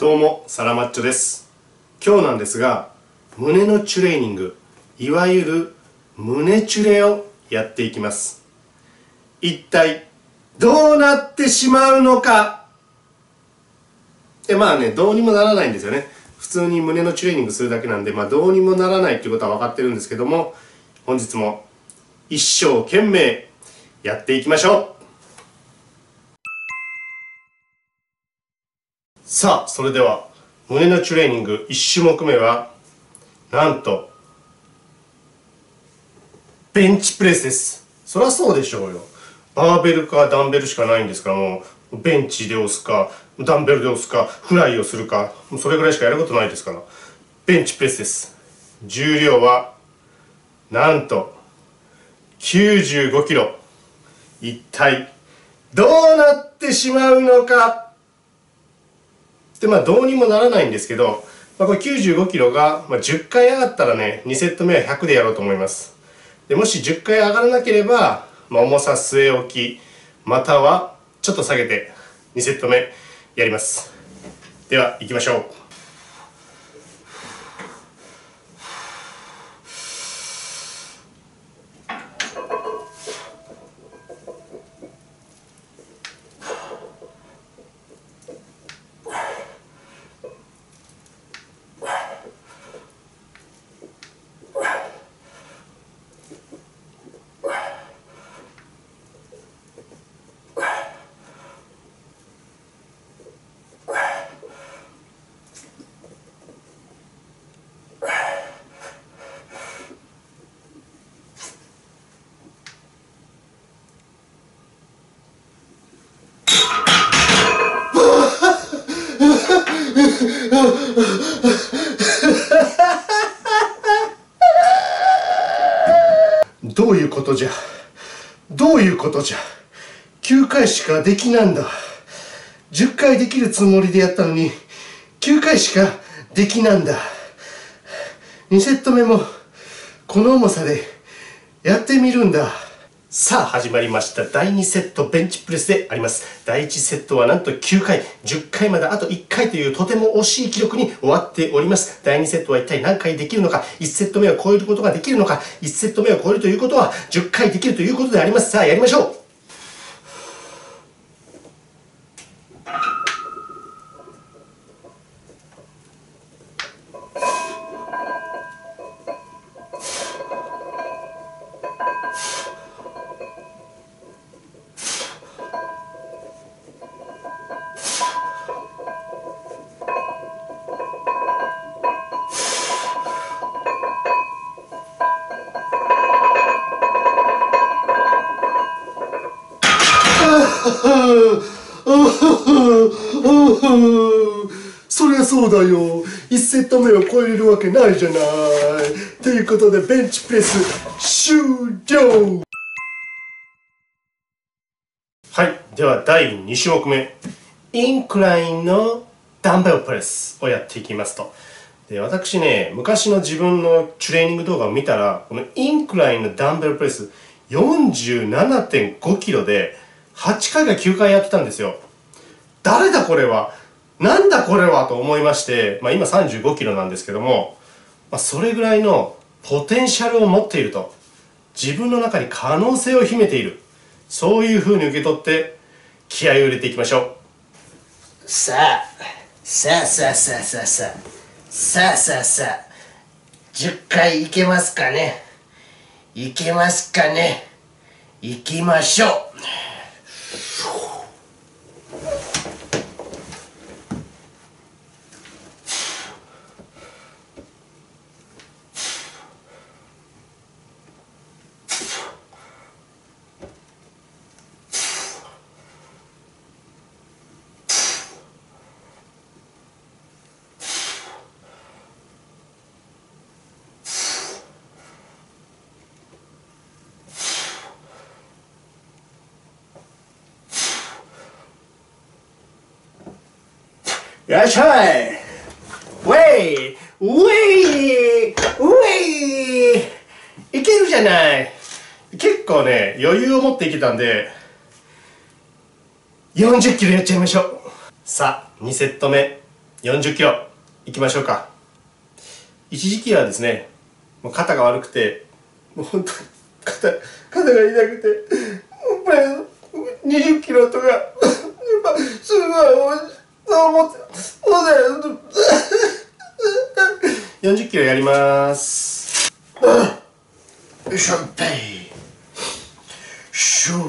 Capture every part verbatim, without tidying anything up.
どうも、サラマッチョです。今日なんですが、胸のチュレーニング、いわゆる胸チュレをやっていきます。一体どうなってしまうのか。で、まあね、どうにもならないんですよね。普通に胸のチュレーニングするだけなんで、まあどうにもならないっていうことは分かってるんですけども、本日も一生懸命やっていきましょう。さあ、それでは胸のチュレーニングいち種目目はなんとベンチプレスです。そりゃそうでしょうよ。バーベルかダンベルしかないんですから、もうベンチで押すかダンベルで押すかフライをするか、もうそれぐらいしかやることないですから。ベンチプレスです。重量はなんときゅうじゅうごキロ。一体どうなってしまうのか。で、まあどうにもならないんですけど、まあ、これきゅうじゅうごキロが、まあ、じゅっかい上がったらね、にセット目はひゃくでやろうと思います。でもしじゅっかい上がらなければ、まあ、重さ据え置き、またはちょっと下げてにセット目やります。では行きましょう。どういうことじゃどういうことじゃきゅうかいしかできなんだ。じゅっかいできるつもりでやったのにきゅうかいしかできなんだ。にセット目もこの重さでやってみるんだ。さあ始まりました。だいにセットベンチプレスであります。だいいちセットはなんときゅうかい、じゅっかいまであといっかいというとても惜しい記録に終わっております。だいにセットは一体何回できるのか、いちセット目を超えることができるのか、いちセット目を超えるということはじゅっかいできるということであります。さあやりましょう。そりゃそうだよ。いちセット目を超えれるわけないじゃない。ということでベンチプレス終了。はい、ではだいに種目目、インクラインのダンベルプレスをやっていきますと。で、私ね、昔の自分のトレーニング動画を見たら、このインクラインのダンベルプレス よんじゅうななてんごキロではちかいかきゅうかいやってたんですよ。誰だこれは、なんだこれはと思いまして、まあ、今さんじゅうごキロなんですけども、まあ、それぐらいのポテンシャルを持っていると、自分の中に可能性を秘めている、そういうふうに受け取って気合を入れていきましょう。 さあさあさあさあさあさあさあさあさあじゅっかいいけますかね。いけますかね。いきましょう。 いらっしゃい。ウェイウェイウェイ、いけるじゃない。結構ね余裕を持っていけたんでよんじゅっキロやっちゃいましょう。さあにセット目よんじゅっキロいきましょうか。一時期はですね、もう肩が悪くて、もう本当に肩肩が痛くて、やっぱりにじゅっキロとかやっぱすごいそう思ってそうだよ。よんじゅっキロやります。 よいしょってシュー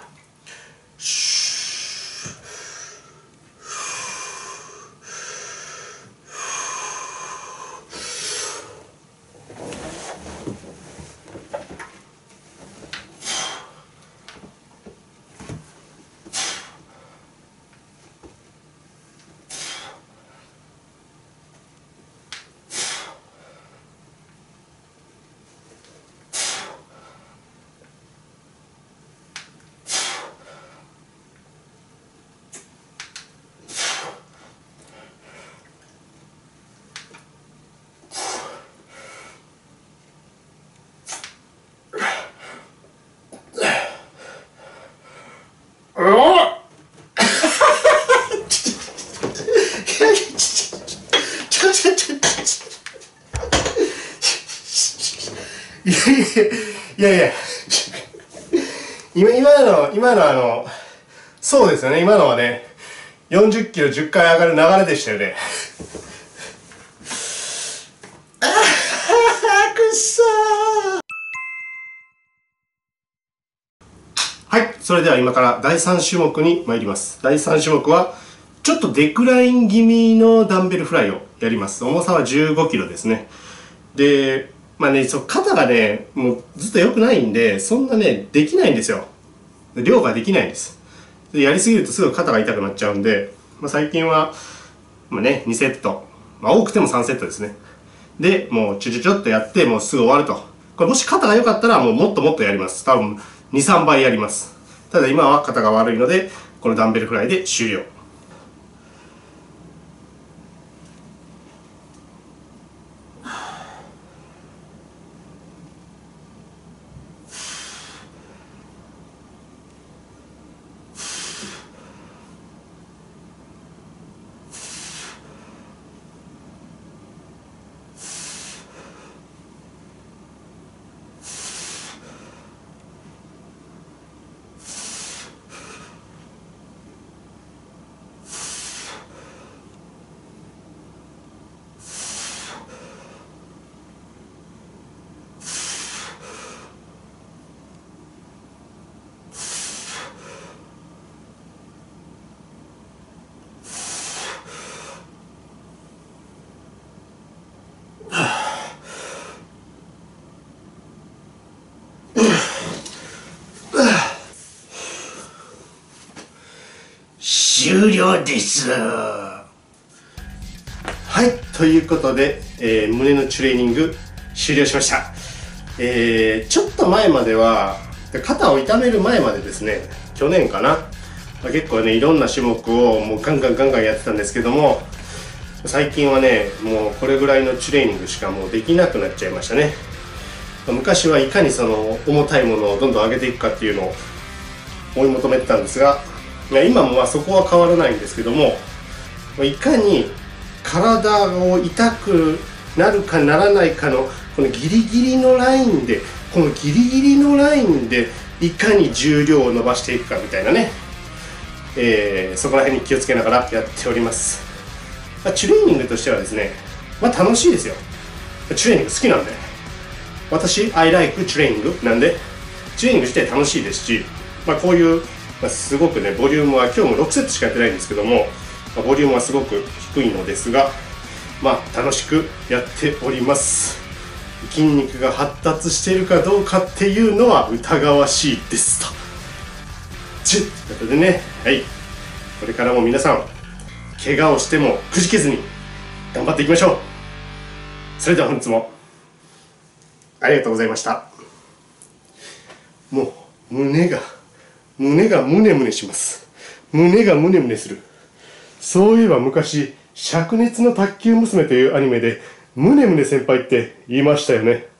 いやいや今今の今のあのそうですよね。今のはねよんじゅっキロじゅっかい上がる流れでしたよね。ああくっそー。はい、それでは今からだいさん種目に参ります。だいさん種目はちょっとデクライン気味のダンベルフライをやります。重さはじゅうごキロですね。でまあね、そう肩がねもうずっと良くないんで、そんなねできないんですよ。量ができないんです。でやりすぎるとすぐ肩が痛くなっちゃうんで、まあ、最近は、まあね、にセット、まあ、多くてもさんセットですね。でもうちょちょちょっとやってもうすぐ終わると。これもし肩が良かったらもうもっともっとやります。多分にさんばいやります。ただ今は肩が悪いのでこのダンベルフライで終了。 終了です。 はい、ということで、えー、胸のトレーニング終了しました。えー、ちょっと前までは肩を痛める前までですね、去年かな、まあ、結構ねいろんな種目をもうガンガンガンガンやってたんですけども、最近はねもうこれぐらいのトレーニングしかもうできなくなっちゃいましたね。昔はいかにその重たいものをどんどん上げていくかっていうのを追い求めてたんですが、いや今もまあそこは変わらないんですけども、いかに体を痛くなるかならないかのこのギリギリのラインで、このギリギリのラインでいかに重量を伸ばしていくかみたいなね、えー、そこら辺に気をつけながらやっております。まあ、トレーニングとしてはですね、まあ楽しいですよ。トレーニング好きなんで、私 I like トレーニングなんでトレーニングして楽しいですし、まあ、こういうまあ、すごくねボリュームは今日もろくセットしかやってないんですけども、まあ、ボリュームはすごく低いのですが、まあ楽しくやっております。筋肉が発達しているかどうかっていうのは疑わしいですと。ということでね、はい、これからも皆さん怪我をしてもくじけずに頑張っていきましょう。それでは本日もありがとうございました。もう胸が胸がムネムネします。胸がムネムネする。そういえば昔、灼熱の卓球娘というアニメでムネムネ先輩って言いましたよね。